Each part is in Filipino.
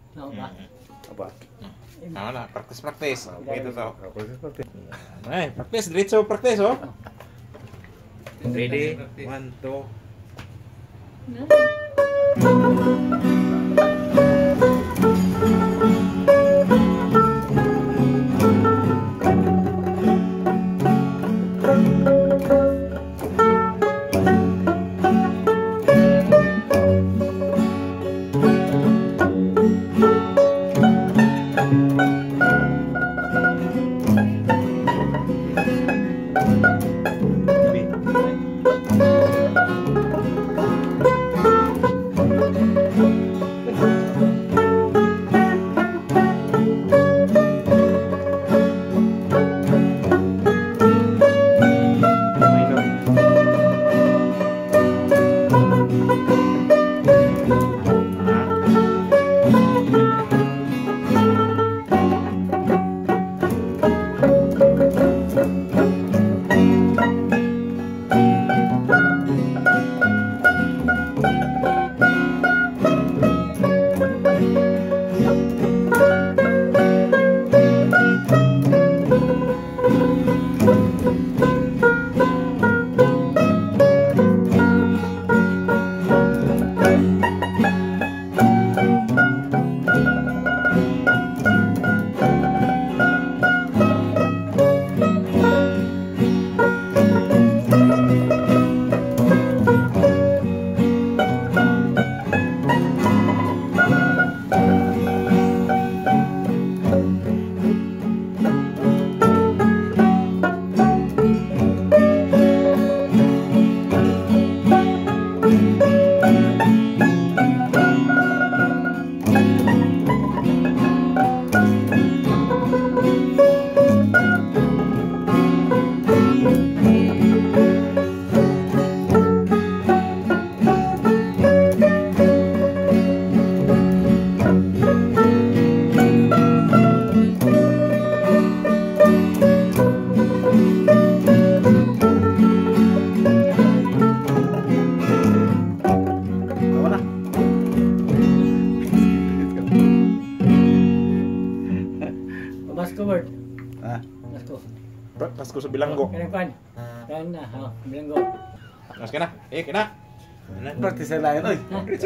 Oo ba? Apa? Ano na, praktis. Gitu to. Praktis. Ay, praktis, diretso praktis oh. Ready? 1, 2. Pasko word. Ah, Pasko. Pasko sa bilanggo. Kanang kan. Kan na, bilanggo. Nas kena. Kena. praktis lain oi.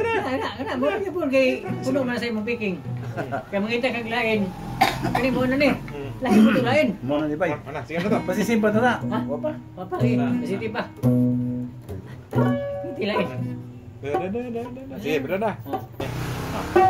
Kana mo niya pun kay puno man sa imong picking. Kay mangita kag lain. Kani mo na ni. Lain mo to lain. Mau na di bay. Mana? Sige na to. Pasti simpan na. Ha? Apa? Papa eh, positif pa. Hindi lain. Dah. Sige, bener dah. Ha.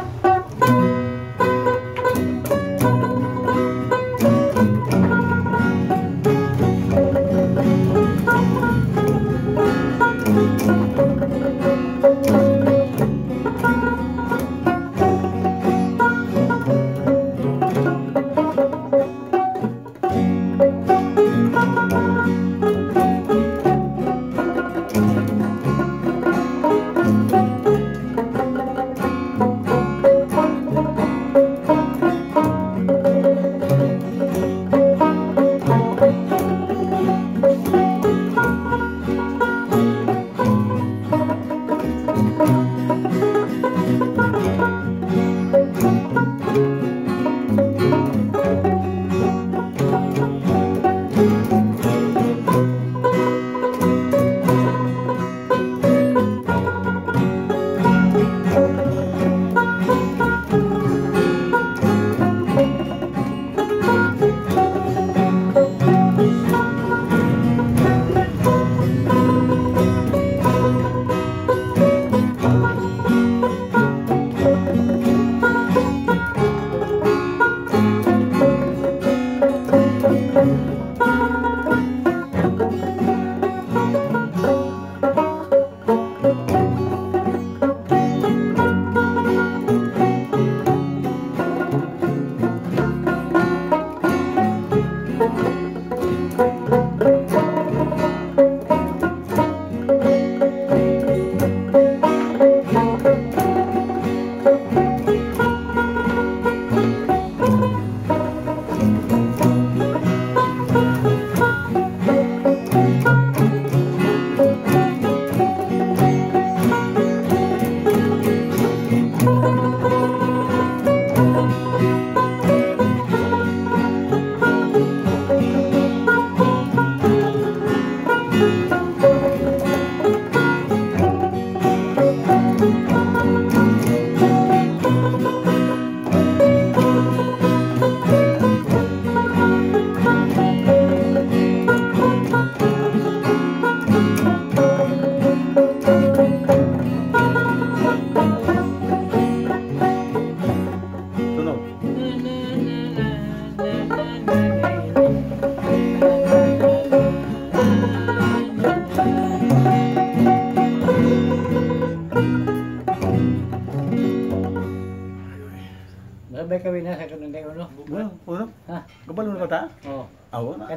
sabay kami na sa kanunday uno. Uno? Ha? Kabalo na ka ta? Oo. Awo na.